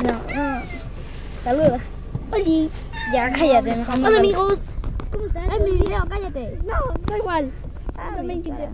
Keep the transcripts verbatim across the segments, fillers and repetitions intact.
No, no. Saluda. Oli. Ya, cállate, mejor no. Hola sal- amigos. ¿Cómo estás? Es mi video, cállate. No, da igual. Ah, también chiste.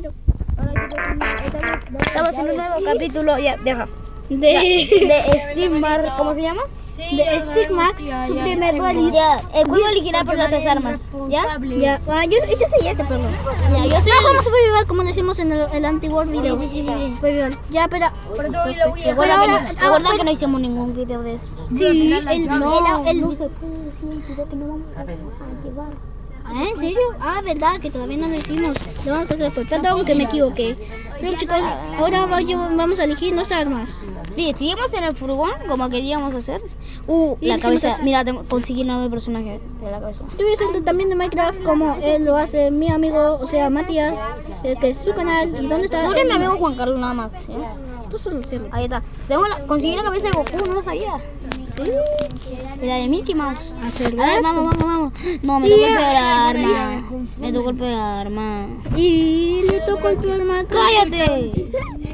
Estamos en un nuevo capítulo, ya, deja. De, de Stigmar, ¿cómo se llama? De Stigmax, su primer dualista. Ya, el juego original por las tres armas. ¿Ya? Ya, ah, yo, yo soy este, perdón. Ya, yo soy No, como Survival, como lo hicimos en el, el antiguo video. Sí, sí, sí, sí. Survival. Ya, pero. Recuerda, que, ahora- no, recuerda que no hicimos ningún video de eso. Sí, el. No, el, no el se puede decir el video que no vamos a, a llevar. ¿Ah, en serio? Ah, verdad, que todavía no lo hicimos. Lo vamos a hacer después. Perdón que me equivoqué. Pero chicos, ahora va- yo- vamos a elegir nuestras armas. Sí, seguimos en el furgón como queríamos hacer. Uh, Y la hicimos cabeza. así. Mira, tengo, conseguí un nuevo personaje de la cabeza. Yo voy a hacer también de Minecraft como él lo hace mi amigo, o sea, Matías, eh, que es su canal. ¿Y dónde está? Tú eres mi amigo Juan Carlos nada más. ¿ya? Tú solo cierra. Ahí está. Tengo la, conseguí la cabeza de Goku, no lo sabía. ¿Sí? Y la de Mickey Mouse. Hacer A ver, vamos, vamos, vamos. No, me tocó el peor arma. Me tocó el peor arma. Y le tocó el peor mal. ¡Cállate!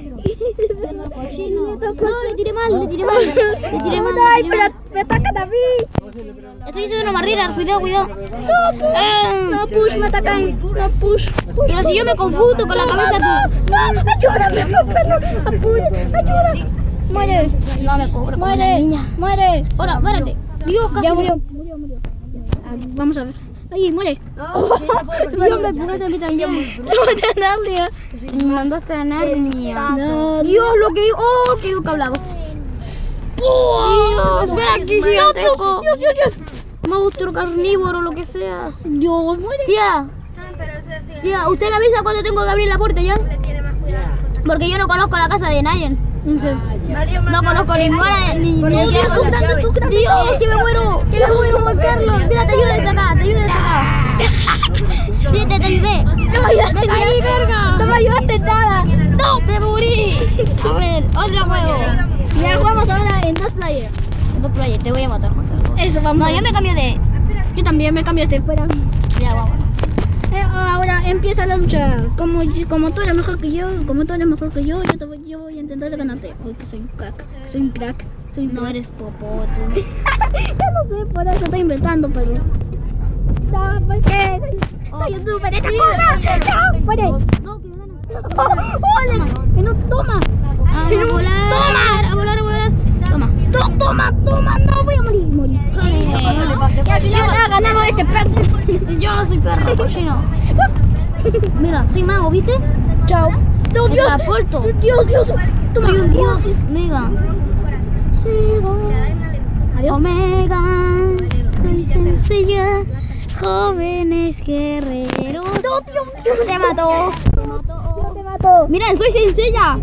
No, le tiré mal, le tiré mal. Le tiré mal. Ay, le tiré pero mal. me atacan a mí. Estoy haciendo una barrera, cuidado, cuidado. No, push, me atacan. No, push. push Pero si yo me confundo con la cabeza tú. No, ayúdame, perro. Push, ayuda. Muere, No me cobro como una muere, niña. muere. Ahora, espérate. Dios, casi. Ya murió, murió, murió. Ah, vamos a ver. Ahí, muere. Dios, me puse a mí también. No me a darle. Me mandaste a Narnia. No, Dios, lo que digo. Oh, que digo que hablaba. Dios, espera que gigantesco. Dios, Dios, Dios. Monstruo carnívoro, lo que seas. Dios, muere. Tía, tía, usted me avisa cuando tengo que abrir la puerta ya. Porque yo no conozco la casa de nadie. En serio. No conozco ninguna ni ni Dios, siquiera tú grandes, tú grandes. Dios, que me muero, que me muero, Juan Carlos. Mira, te ayudo desde acá, te ayudo desde acá. Viste, te ayudé. No me ayudaste Me caí, nada. verga. No me ayudaste en nada. No, me morí. A ver, otro juego. Ya jugamos ahora en dos players. Dos players, te voy a matar, Juan Carlos. Eso, vamos. No, a yo ver. me cambio de. Yo también me cambiaste fuera. Ya, vamos. Eh, ahora empieza la lucha. Como, yo- como tú eres mejor que yo, como tú eres mejor que yo, yo, te voy, yo voy a intentar ganarte. Porque soy un crack, que soy un crack, soy un No crack. eres popó, tú. Yo no sé, por eso estoy inventando, pero. No, ¿por qué? Soy, soy youtuber, esta cosa. No, por ahí. No, que me ganas. ¡Ole! Que no toma. A Que no- volar, a volar, a volar, a volar. Toma. To- toma, toma, no voy a morir, morir. Y al final ha ganado este perro. Yo no soy perro, cochino. Mira, soy mago, ¿viste? Chao. No, Dios. Atrapolto. Dios, Dios. Toma. Soy un dios, mega. Sigo. Adiós. Omega, soy sencilla. Jóvenes guerreros. No, Dios, Dios. Te mató. Yo te mato. Miren, soy sencilla.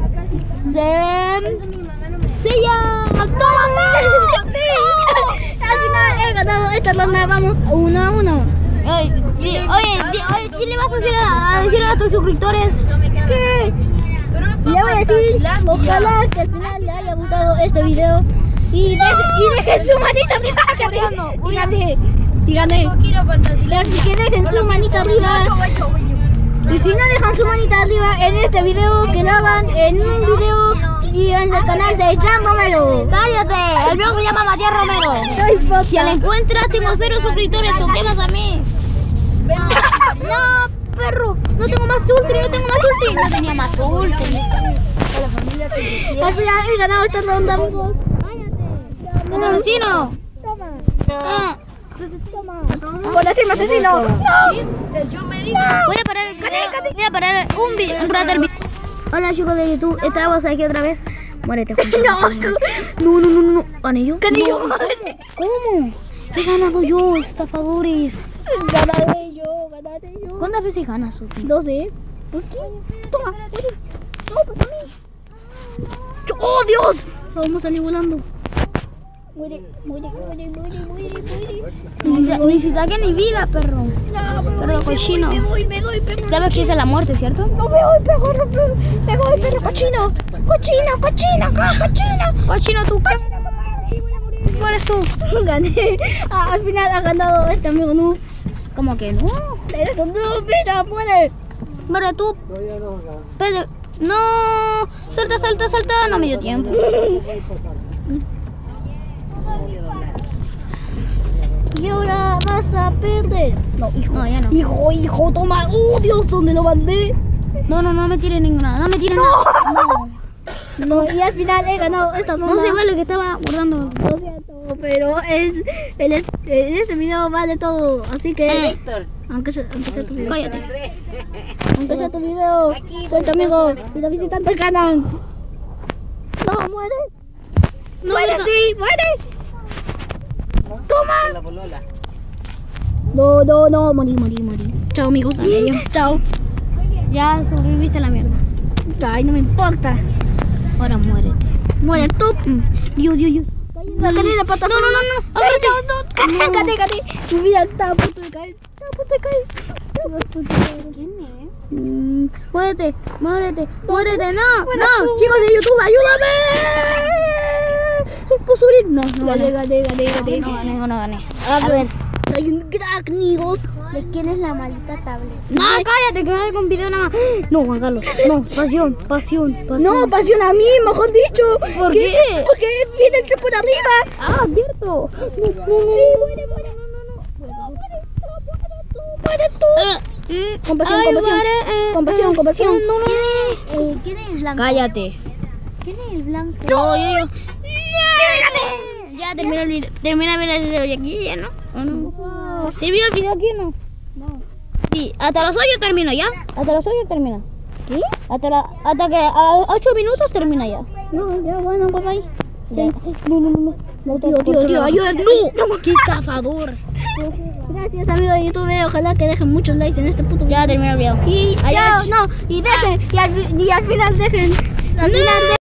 Sem. Sella. ¡Toma! Sí. Al final he ganado esta ronda. Vamos uno a uno. Oye, di- oye, di- oye, ¿qué le vas a decir a, a decir a tus suscriptores? ¿Qué? Le voy a decir, ojalá que al final le haya gustado este video y deje, y dejen su manita arriba. Coreano, Y gané, y gané. Y que dejen su manita arriba. Y si no dejan su manita arriba en este video, que lo hagan en un video y en el canal de Jan Romero. Cállate, el blog se llama Matías Romero. No importa. Si al encuentras tengo cero suscriptores, suscríbase a mí. No, perro, no tengo más ultra, no tengo más ultra. No tenía más ultra. Al final he ganado esta ronda, amigos. ¡Un asesino! Toma, Ah, toma. Por decirme asesino. No. voy a parar el video. Voy a parar un, vi- un rato el video. Hola chicos de YouTube, estamos aquí otra vez. Muérete, Juan Carlos. No, no, no, no, no. ¿Gané yo? Gané yo. ¿Cómo? He ganado yo, estafadores. Ganaré yo, ganaré yo. ¿Cuántas veces ganas, Suki? doce. ¿Por qué? Toma, muere. No, para mí. ¡Oh, Dios! Vamos a salir volando. Muere, muere, muere, muere, muere, muere. Ni si- Ni si saqué ni vida, perro. No, me voy, Perro me voy, cochino. me voy, me voy, perro. ¿Sabes que es la muerte, cierto? No me voy, perro, no, perro. Me voy, perro, cochino. Cochino, cochino, co- cochino. Cochino, tú. ¿Cuál eres tú? Gané. Ah, al final ha ganado este amigo, ¿no? ¿Cómo que no? Eres un no, mira, muere. Pero tú. Pero, no. Salta, salta, salta. No me dio tiempo. Y ahora vas a perder. No, hijo. No, ya no. Hijo, hijo, toma. ¡Oh, Dios! ¿Dónde lo mandé? No, no, no me tires ninguna. No me tires nada. No. No, y al final he ganado esta ronda. No se vale que estaba guardando. Lo siento, pero es, el, es- en este video vale todo. Así que, Eh. aunque sea, aunque sea tu video, Cállate. aunque sea tu video, soy tu amigo y la visitante del canal. No, muere. No, muere, no. sí, muere. Toma. No, no, no, morí, morí, morí. Chao, amigos. Chao. Ya sobreviviste a la mierda. Ay, no me importa. Ahora muérete. Muere tú. Yo, yo, yo. La cadena pata. No, no, no, no. Ay, no, no. Cadena, cadena, cadena. Mi vida está a punto de caer. Está a punto de caer. Está a punto de caer. ¿Quién es? Mm, Muérete, muérete, muérete. No, Muere no. tú. Chicos de YouTube, ayúdame. ¿Puedo subir? No, no Gané, gané. gané, gané, gané. No gané, no gané. A ver, soy un crack, amigos. ¿De quién es la maldita tablet? No, cállate, que no hay con video nada más. No, Juan Carlos. No, pasión, pasión, pasión. No, pasión a mí, mejor dicho. ¿Por qué? Porque viene el por arriba. Ah, cierto. No, no, no. Sí, muere, muere. Muere tú. Ah, mm, Compasión, ay, compasión. muere, eh, Compasión, eh, compasión. eh, No, no, no. Eh, ¿Quién es blanco? Cállate. ¿Quién es el blanco? Yo, yo, yo. Ya terminó el video. Termina el video y aquí ya, ¿no? ¿O no? ¿Terminó el video aquí o no? No. Sí, hasta las ocho termino ya. Hasta las ocho termina. ¿Qué? Hasta, la, hasta que a los ocho minutos termina ya. No, ya, bueno, pues ahí. Sí. No, no, no, no. No, tío, tío, tío, ayúdame. No, qué estafador. Gracias, amigos de YouTube. Ojalá que dejen muchos likes en este puto video. Ya terminó el video. Y Adiós. chao, no, y dejen, y al, fi- y al final dejen, al final dejen